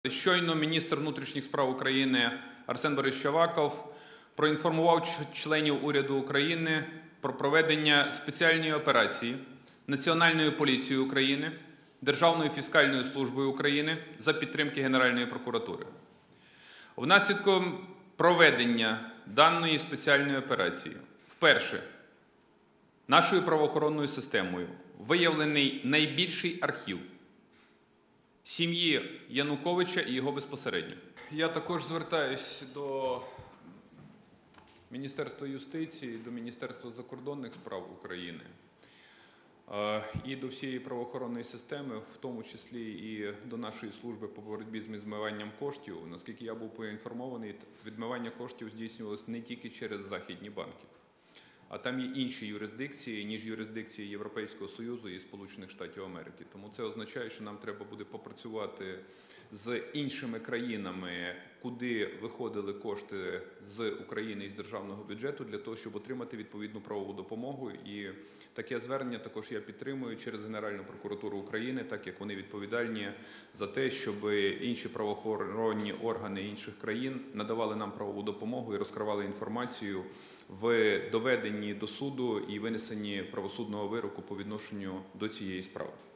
Щойно міністр внутрішніх справ України Арсен Борисович Аваков проінформував членів уряду України про проведення спеціальної операції Національною поліцією України, Державною фіскальною службою України за підтримки Генеральної прокуратури. Внаслідок проведення даної спеціальної операції вперше нашою правоохоронною системою виявлений найбільший архів сім'ї Януковича і його безпосередньо. Я також звертаюся до Міністерства юстиції, до Міністерства закордонних справ України і до всієї правоохоронної системи, в тому числі і до нашої служби по боротьбі з відмиванням коштів. Наскільки я був поінформований, відмивання коштів здійснювалося не тільки через західні банки, а там є інші юрисдикції, ніж юрисдикції Європейського Союзу і Сполучених Штатів Америки. Тому це означає, що нам треба буде попрацювати з іншими країнами, куди виходили кошти з України і з державного бюджету, для того, щоб отримати відповідну правову допомогу. І таке звернення також я підтримую через Генеральну прокуратуру України, так як вони відповідальні за те, щоб інші правоохоронні органи інших країн надавали нам правову допомогу і розкривали інформацію в доведенні до суду і винесенні правосудного вироку по відношенню до цієї справи.